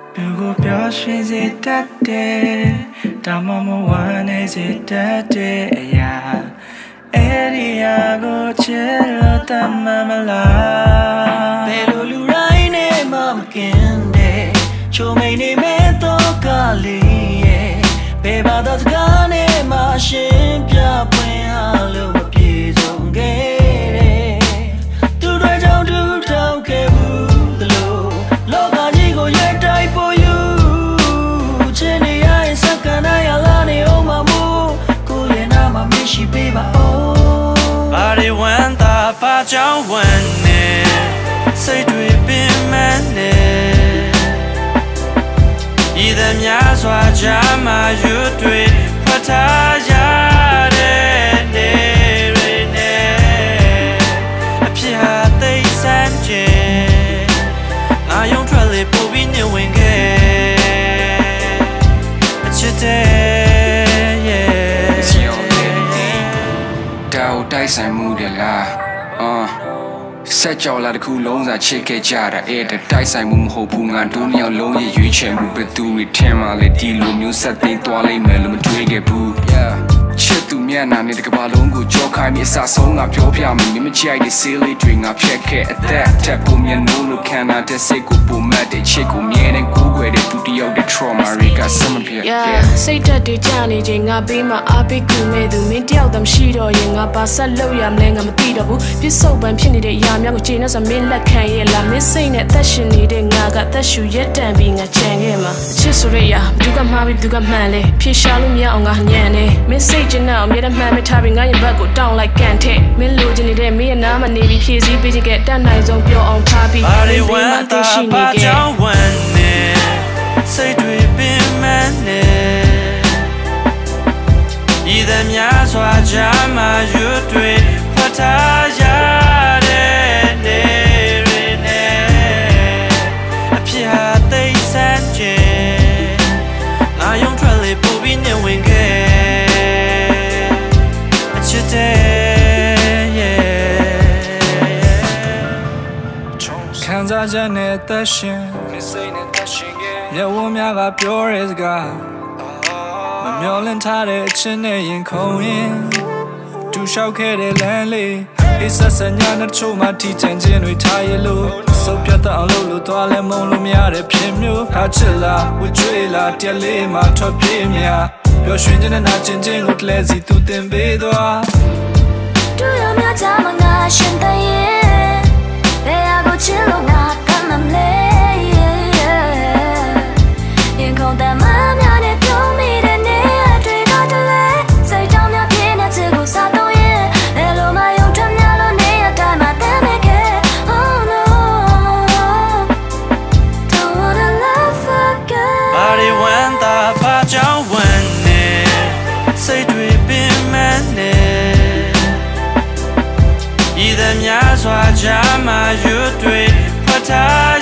如果表现是特的，但我们玩的是特的呀。哎呀，我吃了他妈妈啦。别路路来呢，妈妈跟的，就没你没多咖喱耶。别把到这个呢，妈先别碰下了我别中给。把你问大把讲问呢，谁对别满呢？一旦面刷加嘛又对，怕他呀的呢，皮下第三节，那用出来不比你稳给，记得。 တိုက်ဆိုင်မှုတယ်လားဆက်ကြော်လာတစ်ခုလုံးစာချစ်ခဲ့ကြတာအဲ့ဒါတိုက်ဆိုင်မှုမဟုတ်ဘူးငါတို့နှစ်ယောက်လုံးရဲ့ရွေးချယ်မှုဘယ်သူတွေထင်မှလဲဒီလိုမျိုးဆက်သိမ်းသွားလိမ့်မယ်လို့မတွေးခဲ့ဘူးချစ်သူမျက်နှာနဲ့တစ်ကမ္ဘာလုံးကိုကြောခိုင်းပြီးအစဆုံးငါပြောပြမယ်မင်းမကြိုက်တဲ့ဆေးလေးတွေငါဖြတ်ခဲ့အသက်ထပ်ပုံမျက်နှာလို့ခံတာတဲ့စိတ်ကိုပုံမှတ်တဲ့ချစ်ကိုမြဲတဲ့ကိုယ်ွယ်တဲ့ဒုတိယတဲ့ trauma တွေကဆက်မပြတ်စိတ်သက်တွေကြနေချိန်ငါပေးမှအားပေးကူမဲ့သူမင်းတယောက်တည်းရှိတော့ရင်ငါပါဆက်လို့ရမလဲငါမသိတော့ဘူးပြစ်စုံပန်ဖြစ်နေတဲ့အရာများကိုချိန်နဲ့ဆိုမင်းလက်ခံရဲ့လားမင်းစိတ်နဲ့အသက်ရှင်နေတဲ့ငါကသက်ရှူရက်တန်ပြီးငါချန်ခဲ့မှာအချစ်ဆိုရဘသူကမှားပြီးဘသူကမှန်လဲဖြေရှာလို့မရအောင်ငါညံနေမင်းစိတ်ကျင်အောင်မြေတမှန်မထားပြီးငါရဲ့ဘက်ကိုတောင်းလိုက်ကန်ထဲမင်းလိုချင်နေတဲ့မင်းရဲ့နားမနေပြီးဖြည့်စည်းပေးချင်ခဲ့တတ်နိုင်ဆုံးပြောအောင်ထားပြီးဘာတွေဝမ်းသာပါကြောင်းဝမ်းနေစိတ်တွေပင်မနေဤသမျှစွာကြမှာရွတ်တွေဖတ်ထားရတဲ့နေရနေအဖြစ်ဟာသိစမ်းချေငါယုံထွက်လေပို့ပြီးနေဝင်ခဲ့အချစ်တဲ့ခံစားချက်နဲ့သက်ရှင်မျက်ဝန်းများကပြောရဲစကားမမျောလင့်ထားတဲ့အချင်းနဲ့ရင်ခုန်ရင်တူလျှောက်ခဲ့တဲ့လမ်းလေးအိစစညာနဲ့ချိုးမှထိချင်ခြင်းတွေထားရလို့စုပ်ပြတ်အောင်လို့သွားလဲမုံလို့မရတဲ့ဖြစ်မျိုးခါချစ်လားဝကြွေးလားတက်လေးမှထွက်ပြေးမြပျော်ရွှင်ခြင်းနဲ့နာကျင်ခြင်းကိုတလဲစီသူတင်ပေးသွားတို့ရမြချမငါရှင်တဲ့ရဲ့ဘယ်ဟာကိုချစ်လို့ငါကမ်းမလဲရင်ခုန်တဲ့မများနဲ့ပြုံးမိတဲ့နေရာတွေကတလဲစိတ်ကြောင့်များပြင်းတဲ့ချစ်ကိုစားတော့ရဲ့ဘယ်လိုမှယုံထမ်းများလို့နေရတိုင်းမှာတမ်းမဲ့ခဲ့ Oh no don't wanna love again ဘာတွေဝမ်းသာပါကြောင်းဝမ်းနေစိတ်တွေပင်မနေဤသမျှစွာကြမှာရွတ်တွေဖတ်ထား